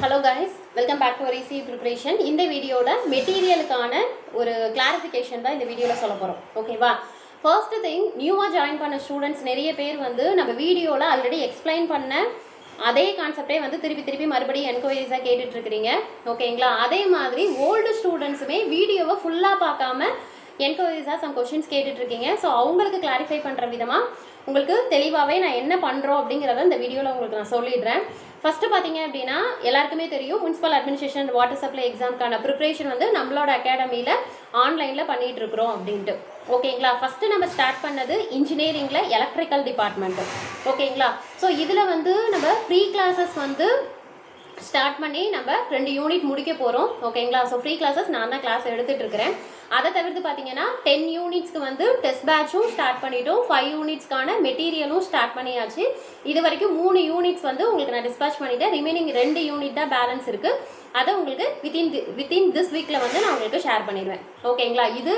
Hello guys, welcome back to our easy preparation. In the video la material கான ஒரு clarification தான் இந்த வீடியோல சொல்ல போறோம். ஓகேவா? First thing, நியூவா ஜாயின் பண்ண ஸ்டூடண்ட்ஸ் நிறைய பேர் வந்து நம்ம வீடியோல ஆல்ரெடி எக்ஸ்பிளைன் பண்ண அதே கான்செப்டே வந்து திருப்பி மறுபடியும் என்கொயரிஸா கேட்டுட்டு இருக்கீங்க. ஓகேங்களா? அதே மாதிரி ஓல்ட் ஸ்டூடண்ட்ஸுமே வீடியோவை ஃபுல்லா பார்க்காம என்கொயரிஸா சம் क्वेश्चंस கேட்டுட்டு இருக்கீங்க. சோ அவங்களுக்கு கிளாரிஃபை பண்ற விதமா உங்களுக்கு தெளிவாவே நான் என்ன பண்றோம் அப்படிங்கறத இந்த வீடியோல உங்களுக்கு நான் சொல்லிடுறேன். ஃபர்ஸ்ட் பாத்தீங்க அப்படினா எல்லாருக்குமே தெரியும் முனிசிபல் அட்மினிஸ்ட்ரேஷன் வாட்டர் சப்ளை எக்ஸாம்க்கான ப்ரிப்பரேஷன் வந்து நம்மளோட அகாடமில ஆன்லைன்ல பண்ணிட்டு இருக்கோம் அப்படினு. ஓகேங்களா? ஃபர்ஸ்ட் நம்ம ஸ்டார்ட் பண்ணது இன்ஜினியரிங்ல எலக்ட்ரிக்கல் டிபார்ட்மெண்ட். ஓகேங்களா? சோ இதுல வந்து நம்ம ஃப்ரீ கிளாसेस வந்து ஸ்டார்ட் பண்ணி நம்ம 2 யூனிட் முடிக்க போறோம். ஓகேங்களா? சோ ஃப்ரீ கிளாसेस நான் தான் கிளாஸ் எடுத்துட்டு இருக்கேன். அத தவிர்த்து பாத்தீங்கன்னா 10 யூனிட்ஸ்க்கு வந்து டெஸ்ட் பேட்சும் ஸ்டார்ட் பண்ணிட்டோம். 5 யூனிட்ஸ்க்கான மெட்டீரியலும் ஸ்டார்ட் பண்ணியாச்சு. இது வரைக்கும் 3 யூனிட்ஸ் வந்து உங்களுக்கு நான் டிஸ்பேட்ச் பண்ணிட்டேன். ரிமைனிங் 2 யூனிட் தான் பேலன்ஸ் இருக்கு. அத உங்களுக்கு within this வீக்ல வந்து நான் உங்களுக்கு ஷேர் பண்ணிடுவேன். ஓகேங்களா? இது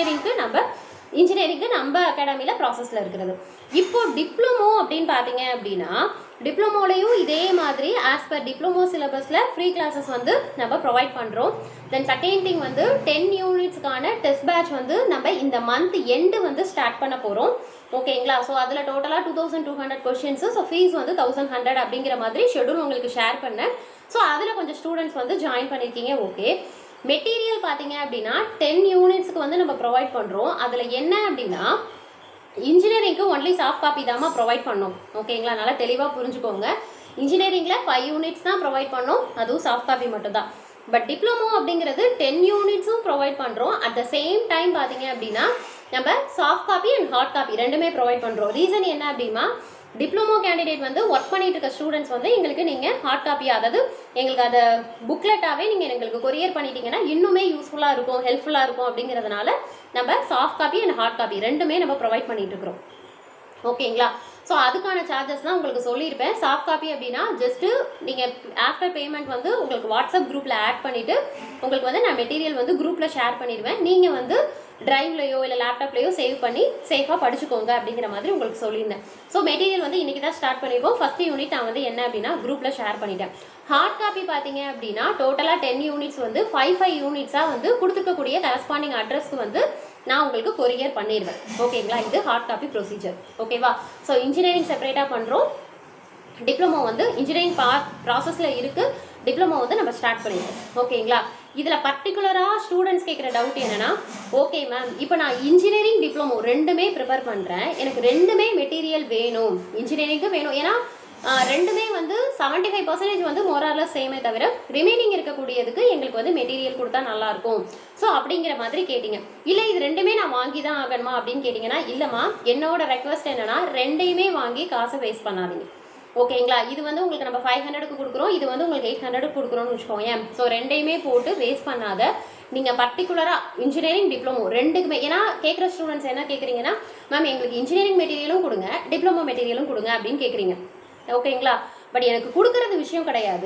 இன்ஜினியரிங்க்கு நம்ம அகாடமில ப்ராசஸ்ல இருக்குது. இப்போ டிப்ளமோ அப்படினு பாத்தீங்க அப்படினா டிப்ளமோலயும் இதே மாதிரி as per டிப்ளமோ சிலபஸ்ல ஃப்ரீ கிளாसेस வந்து நம்ம ப்ரொவைட் பண்றோம். தென் செகண்ட் திங் வந்து 10 யூனிட்ஸ்க்கான டெஸ்ட் பேட்ச் வந்து நம்ம இந்த மந்த் எண்ட் வந்து ஸ்டார்ட் பண்ண போறோம். ஓகேங்களா? சோ அதுல டோட்டலா 2200 क्वेश्चंस. சோ ஃபீஸ் வந்து 1100 அப்படிங்கற மாதிரி ஷெட்யூல் உங்களுக்கு ஷேர் பண்ணேன். சோ அதுல கொஞ்சம் ஸ்டூடண்ட்ஸ் வந்து ஜாயின் பண்ணிருக்கீங்க. ஓகே. மெட்டீரியல் பாத்தீங்க அப்படினா 10 யூனிட்ஸ்க்கு வந்து நம்ம ப்ரொவைட் பண்றோம். அதுல என்ன அப்படினா இன்ஜினியரிங்க்கு ஒன்லி சாஃப்ட் காப்பி தான் ப்ரொவைட் பண்ணோம். ஓகேங்களா? நல்லா தெளிவா புரிஞ்சுக்கோங்க. இன்ஜினியரிங்ல 5 யூனிட்ஸ் தான் ப்ரொவைட் பண்ணோம். அதுவும் சாஃப்ட் காப்பி மட்டும் தான். பட் டிப்ளமோ அப்படிங்கிறது 10 யூனிட்ஸும் ப்ரொவைட் பண்றோம். அட் த சேம் டைம் பாத்தீங்க அப்படினா நம்ம soft copy and hard copy ரெண்டுமே ப்ரொவைட் பண்றோம். ரீசன் என்ன அப்படினா டிப்ளமோ கேண்டிடேட் வந்து ஒர்க் பண்ணிட்டு இருக்க ஸ்டூடண்ட்ஸ் வந்து எங்களுக்கு நீங்க ஹார்ட் காப்பி அதாவது எங்களுக்கு அத புக்லெட்டாவே நீங்க எங்களுக்கு கொரியர் பண்ணிட்டீங்கன்னா இன்னுமே யூஸ்ஃபுல்லா இருக்கும், ஹெல்ப்ஃபுல்லா இருக்கும் அப்படிங்கிறதுனால நம்ம soft copy and hard copy ரெண்டுமே நம்ம ப்ரொவைட் பண்ணிட்டு இருக்கோம். ஓகேங்களா? சோ அதுக்கான சார்ஜஸ் தான் உங்களுக்கு சொல்லியிருப்பேன். சாஃப்ட் காப்பி அப்படின்னா ஜஸ்ட் நீங்க ஆஃப்டர் பேமெண்ட் வந்து உங்களுக்கு வாட்ஸ்அப் குரூப்ல ஆட் பண்ணிட்டு உங்களுக்கு வந்து நான் மெட்டீரியல் வந்து குரூப்ல ஷேர் பண்ணிடுவேன். நீங்க வந்து டிரைவ்லயோ இல்ல லேப்டாப்லயோ சேவ் பண்ணி சேஃபா படிச்சுக்கோங்க அப்படிங்கிற மாதிரி உங்களுக்கு சொல்லியிருந்தேன். ஸோ மெட்டீரியல் வந்து இன்னைக்கு தான் ஸ்டார்ட் பண்ணிருக்கோம். ஃபர்ஸ்ட் யூனிட் நான் வந்து என்ன அப்படின்னா குரூப்ல ஷேர் பண்ணிட்டேன். ஹார்ட் காப்பி பாத்தீங்க அப்படின்னா டோட்டலா 10 யூனிட்ஸ் வந்து 5 யூனிட்ஸா வந்து கொடுத்துக்கக்கூடிய கரஸ்பாண்டிங் அட்ரஸ்க்கு வந்து நான் உங்களுக்கு கொரியர் பண்ணிடுவேன். ஓகேங்களா? இது ஹார்ட் காப்பி ப்ரொசீஜர். ஓகேவா? ஸோ இன்ஜினியரிங் செப்பரேட்டா பண்றோம். டிப்ளமோ வந்து இன்ஜினியரிங் ப்ராசஸ்ல இருக்கு. டிப்ளமோ வந்து நம்ம ஸ்டார்ட் பண்ணிடுவோம். ஓகேங்களா? இதுல பர்டிகுலரா ஸ்டூடெண்ட்ஸ் கேட்குற டவுட் என்னன்னா ஓகே மேம் இப்போ நான் இன்ஜினியரிங் டிப்ளமோ ரெண்டுமே ப்ரிப்பேர் பண்றேன், எனக்கு ரெண்டுமே மெட்டீரியல் வேணும், இன்ஜினியரிங்க்கு வேணும், ஏன்னா ரெண்டுமே வந்து 75% வந்து மோரார்லஸ் சேமே தவிர ரிமைனிங் இருக்கக்கூடியதுக்கு எங்களுக்கு வந்து மெட்டீரியல் கொடுத்தா நல்லா இருக்கும். ஸோ அப்படிங்கிற மாதிரி கேட்டீங்க. இல்லை இது ரெண்டுமே நான் வாங்கி தான் ஆகணுமா அப்படின்னு கேட்டிங்கன்னா இல்லைம்மா, என்னோட ரெக்வஸ்ட் என்னன்னா ரெண்டையுமே வாங்கி காசை வேஸ்ட் பண்ணாதீங்க. ஓகேங்களா? இது வந்து உங்களுக்கு நம்ம 500க்கு கொடுக்குறோம், இது வந்து உங்களுக்கு 800க்கு கொடுக்குறோம்னு வச்சுக்கோங்க. ஸோ ரெண்டையுமே போட்டு வேஸ்ட் பண்ணாத நீங்கள் பர்டிகுலராக இன்ஜினியரிங் டிப்ளமோ ரெண்டுக்குமே, ஏன்னா கேட்குற ஸ்டூடெண்ட்ஸ் என்ன கேட்குறீங்கன்னா மேம் எங்களுக்கு இன்ஜினியரிங் மெட்டீரியலும் கொடுங்க டிப்ளமோ மெட்டீரியலும் கொடுங்க அப்படின்னு கேட்குறீங்க. ஓகேங்களா? பட் எனக்கு கொடுக்குறது விஷயம் கிடையாது,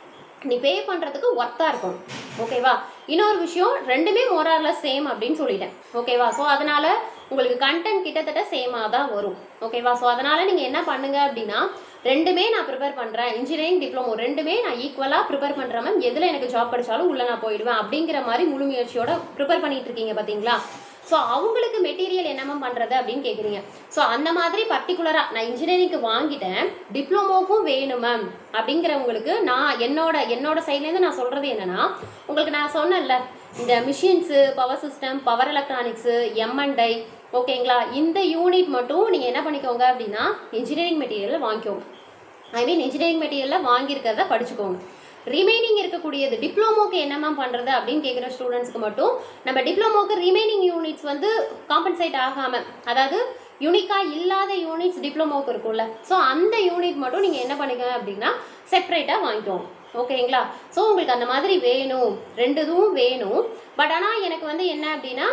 நீ பே பண்ணுறதுக்கு ஒர்த்தாக இருக்கும். ஓகேவா? இன்னொரு விஷயம் ரெண்டுமே மோரார்லஸ் சேம் அப்படின்னு சொல்லிட்டேன். ஓகேவா? ஸோ அதனால் உங்களுக்கு கண்டென்ட் கிட்டத்தட்ட சேமாக தான் வரும். ஓகேவா? ஸோ அதனால் நீங்கள் என்ன பண்ணுங்க அப்படின்னா ரெண்டுமே நான் ப்ரிப்பேர் பண்ணுறேன், இன்ஜினியரிங் டிப்ளமோ ரெண்டுமே நான் ஈக்குவலாக ப்ரிப்பேர் பண்ணுறேன் மேம், எதில் எனக்கு ஜாப் கிடைச்சாலும் உள்ளே நான் போயிடுவேன் அப்படிங்கிற மாதிரி முழு முயற்சியோட ப்ரிப்பேர் பண்ணிட்டு இருக்கீங்க பார்த்தீங்களா? ஸோ அவங்களுக்கு மெட்டீரியல் என்ன மேம் பண்ணுறது அப்படின்னு கேட்குறீங்க. ஸோ அந்த மாதிரி பர்டிகுலராக நான் இன்ஜினியரிங்க்கு வாங்கிட்டேன் டிப்ளமோக்கும் வேணும் மேம் அப்படிங்கிறவங்களுக்கு நான் என்னோட சைட்லேருந்து நான் சொல்கிறது என்னென்னா உங்களுக்கு நான் சொன்னேன்ல இந்த machines, power system, power electronics, எம்என்டை, ஓகேங்களா, இந்த யூனிட் மட்டும் நீங்கள் என்ன பண்ணிக்கோங்க அப்படின்னா இன்ஜினியரிங் மெட்டீரியலில் வாங்கிக்கோங்க. இன்ஜினியரிங் மெட்டீரியலில் வாங்கியிருக்கிறத படிச்சுக்கோங்க. ரிமைனிங் இருக்கக்கூடியது டிப்ளமோக்கு என்னமா பண்ணுறது அப்படின்னு கேட்குற ஸ்டூடெண்ட்ஸ்க்கு மட்டும் நம்ம டிப்ளமோக்கு ரிமைனிங் யூனிட்ஸ் வந்து காம்பன்சேட் ஆகாமல், அதாவது யூனிக்காக இல்லாத யூனிட்ஸ் டிப்ளமோக்கு இருக்கும்ல, ஸோ அந்த யூனிட் மட்டும் நீங்கள் என்ன பண்ணிக்கோங்க அப்படின்னா செப்பரேட்டாக வாங்கிக்கோங்க. ஓகேங்களா? ஸோ உங்களுக்கு அந்த மாதிரி வேணும், ரெண்டு இதுவும் வேணும். பட் ஆனால் எனக்கு வந்து என்ன அப்படின்னா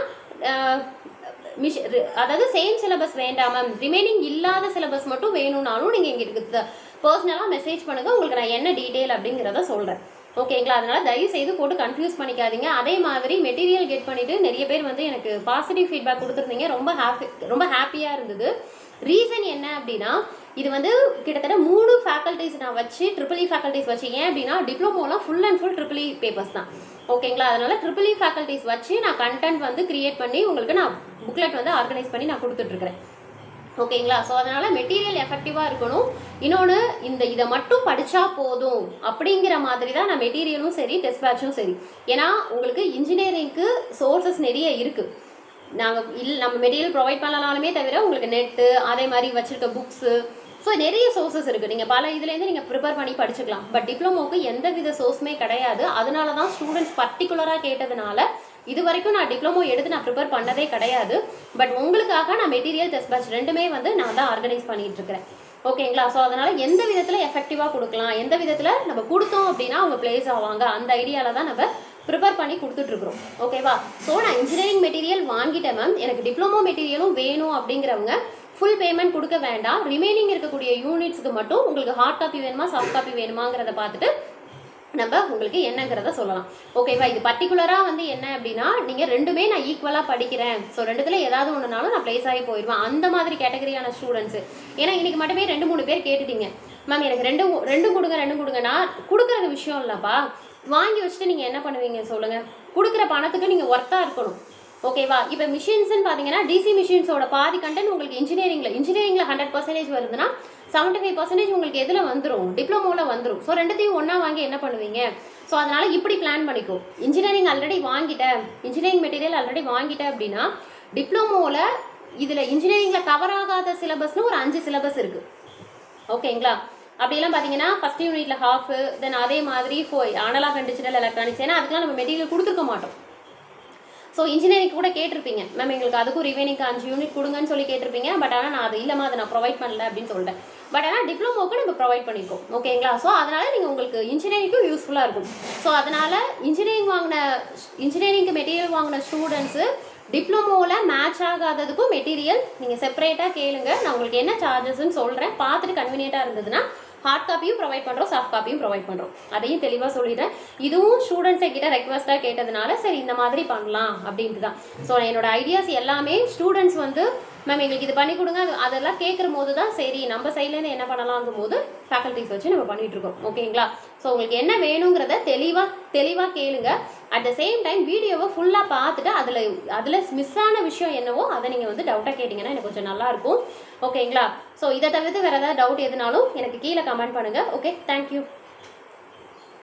அதாவது சேம் சிலபஸ் வேண்டாம் மேம், ரிமைனிங் இல்லாத சிலபஸ் மட்டும் வேணும்னாலும் நீங்கள் எங்களுக்கு பர்சனலாக மெசேஜ் பண்ணுங்கள், உங்களுக்கு நான் என்ன டீட்டெயில் அப்படிங்கிறத சொல்கிறேன். ஓகேங்களா? அதனால் தயவுசெய்து போட்டு கன்ஃபியூஸ் பண்ணிக்காதீங்க. அதே மாதிரி மெட்டீரியல் கெட் பண்ணிவிட்டு நிறைய பேர் வந்து எனக்கு பாசிட்டிவ் ஃபீட்பேக் கொடுத்துருந்தீங்க, ரொம்ப ஹாப்பியாக இருந்தது. ரீசன் என்ன அப்படின்னா இது வந்து கிட்டத்தட்ட 3 ஃபேக்கல்ட்டிஸ் நான் வச்சு ட்ரிபிள் ஃபேக்கல்ட்டிஸ் வச்சு, ஏன் அப்படின்னா டிப்ளமோலாம் full and full triple papers தான். ஓகேங்களா, அதனால ட்ரிபிள் ஃபேக்கல்ட்டிஸ் வச்சு நான் கண்டென்ட் வந்து கிரியேட் பண்ணி உங்களுக்கு நான் புக்லெட் வந்து ஆர்கனைஸ் பண்ணி நான் கொடுத்துட்ருக்கிறேன். ஓகேங்களா, ஸோ அதனால் மெட்டீரியல் எஃபெக்டிவாக இருக்கணும். இன்னொன்று, இதை மட்டும் படித்தா போதும் அப்படிங்கிற மாதிரி தான் நான் மெட்டீரியலும் சரி டெஸ்ட் பேட்சும் சரி. ஏன்னா உங்களுக்கு இன்ஜினியரிங்க்கு சோர்சஸ் நிறைய இருக்குது. நம்ம மெட்டீரியல் ப்ரொவைட் பண்ணலாலுமே தவிர உங்களுக்கு நெட்டு அதே மாதிரி வச்சுருக்க புக்ஸு, ஸோ நிறைய சோர்சஸ் இருக்குது. நீங்கள் பல இதுலேருந்து நீங்கள் ப்ரிப்பேர் பண்ணி படிச்சுக்கலாம். பட் டிப்ளமோக்கு எந்த வித சோர்ஸுமே கிடையாது. அதனால தான் ஸ்டூடெண்ட்ஸ் பர்டிகுலராக கேட்டதுனால இது வரைக்கும் நான் டிப்ளமோ எடுத்து நான் ப்ரிப்பேர் பண்ணதே கிடையாது. பட் உங்களுக்காக நான் மெட்டீரியல் டெஸ்ட் பேட்ச் ரெண்டுமே வந்து நான் தான் ஆர்கனைஸ் பண்ணிகிட்டு இருக்கிறேன். ஓகேங்களா, ஸோ அதனால் எந்த விதத்தில் எஃபெக்டிவாக கொடுக்கலாம், எந்த விதத்தில் நம்ம கொடுத்தோம் அப்படின்னா அவங்க பிளேஸ் ஆவாங்க, அந்த ஐடியாவில் தான் நம்ம ப்ரிப்பேர் பண்ணி கொடுத்துட்ருக்குறோம். ஓகேவா, ஸோ நான் இன்ஜினியரிங் மெட்டீரியல் வாங்கிட்டேன் மேம், எனக்கு டிப்ளமோ மெட்டீரியலும் வேணும் அப்படிங்கிறவங்க ஃபுல் பேமெண்ட் கொடுக்க வேண்டாம். ரிமைனிங் இருக்கக்கூடிய யூனிட்ஸ்க்கு மட்டும் உங்களுக்கு ஹார்ட் காப்பி வேணுமா சாஃப்ட் காப்பி வேணுமாங்கிறத பார்த்துட்டு நம்ம உங்களுக்கு என்னங்கிறத சொல்லலாம். ஓகேவா, இது பர்டிகுலராக வந்து என்ன அப்படின்னா, நீங்கள் ரெண்டுமே நான் ஈக்குவலாக படிக்கிறேன், ஸோ ரெண்டுத்தில் ஏதாவது ஒன்றுனாலும் நான் ப்ளேஸ் ஆகி போயிடுவேன் அந்த மாதிரி கேட்டகரியான ஸ்டூடெண்ட்ஸு. ஏன்னா இன்றைக்கி மட்டுமே 2-3 பேர் கேட்டுட்டீங்க, மேம் எனக்கு ரெண்டும் கொடுங்க. நான் கொடுக்குறது விஷயம் இல்லைப்பா, வாங்கி வச்சுட்டு நீங்கள் என்ன பண்ணுவீங்க சொல்லுங்கள். கொடுக்குற பணத்துக்கு நீங்கள் ஒர்த்தாக இருக்கணும். ஓகேவா, இப்போ மிஷின்ஸ்ன்னு பார்த்தீங்கன்னா டிசி மிஷின்ஸோட பாதி கண்டென்ட் உங்களுக்கு இன்ஜினியரிங்கில் 100% வருதுன்னா 75% உங்களுக்கு எதில் வந்துடும், டிப்ளமோவில் வந்துடும். ஸோ ரெண்டுத்தையும் ஒன்றா வாங்கி என்ன பண்ணுவீங்க? ஸோ அதனால் இப்படி பிளான் பண்ணிக்கோ. இன்ஜினியரிங் ஆல்ரெடி வாங்கிட்டேன், இன்ஜினியரிங் மெட்டீரியல் ஆல்ரெடி வாங்கிட்டேன் அப்படின்னா டிப்ளமோவில் இதில் இன்ஜினியரிங்கில் கவர் ஆகாத சிலபஸ்னு ஒரு 5 சிலபஸ் இருக்குது. ஓகேங்களா, அப்படியெல்லாம் பார்த்தீங்கன்னா ஃபஸ்ட் யூனிட்டில் ஹாஃபு, தென் அதே மாதிரி அனலாக் அண்ட் டிஜிட்டல் எலக்ட்ரானிக்ஸ், ஏன்னா அதுக்கெலாம் நம்ம மெட்டீரியல் கொடுத்துருக்க மாட்டோம். ஸோ இன்ஜினியரிங் கூட கேட்டிருப்பீங்க, மேம் எங்களுக்கு அதுக்கும் ரிமைனிங்க்கு 5 யூனிட் கொடுங்கன்னு சொல்லி கேட்டிருப்பீங்க. பட் ஆனால் நான் அது இல்லைம்மா, அதை நான் ப்ரொவைட் பண்ணல அப்படின்னு சொல்லிட்டேன். பட் ஆனால் டிப்ளமோக்கு நம்ம ப்ரொவைட் பண்ணியிருக்கோம். ஓகேங்களா, ஸோ அதனால் நீங்கள் உங்களுக்கு இன்ஜினியரிங்க்கும் யூஸ்ஃபுல்லாக இருக்கும். ஸோ அதனால் இன்ஜினியரிங்க்கு மெட்டீரியல் வாங்கின ஸ்டூடெண்ட்ஸு டிப்ளமோவில் மேட்ச் ஆகாததுக்கும் மெட்டீரியல் நீங்கள் செப்பரேட்டாக கேளுங்க. நான் உங்களுக்கு என்ன சார்ஜஸ்ன்னு சொல்கிறேன், பார்த்துட்டு கன்வீனியண்ட்டாக இருந்ததுன்னா ஹார்ட் காப்பியும் ப்ரொவைட் பண்ணுறோம், சாஃப்ட் காப்பியும் ப்ரொவைட் பண்ணுறோம். அதையும் தெளிவாக சொல்லிடுறேன். இதுவும் ஸ்டூடெண்ட்ஸை கிட்ட ரெக்வஸ்ட்டாக கேட்டதுனால சரி இந்த மாதிரி பண்ணலாம் அப்படின்ட்டு தான். ஸோ என்னோட ஐடியாஸ் எல்லாமே ஸ்டூடெண்ட்ஸ் வந்து மேம் எங்களுக்கு இது பண்ணி கொடுங்க அதெல்லாம் கேட்குற போது தான் சரி நம்ம சைட்லேருந்து என்ன பண்ணலாங்கும் போது ஃபேக்கல்ட்டிஸ் வச்சு நம்ம பண்ணிகிட்ருக்கோம். ஓகேங்களா, ஸோ உங்களுக்கு என்ன வேணுங்கிறத தெளிவாக கேளுங்க. அட் த சேம் டைம் வீடியோவை ஃபுல்லாக பார்த்துட்டு அதில் மிஸ் ஆன விஷயம் என்னவோ அதை நீங்கள் வந்து டவுட்டாக கேட்டிங்கன்னா எனக்கு கொஞ்சம் நல்லாயிருக்கும். ஓகேங்களா, ஸோ இதை தவிர்த்து வேறு ஏதாவது டவுட் எதுனாலும் எனக்கு கீழே கமெண்ட் பண்ணுங்கள். Okay, thank you.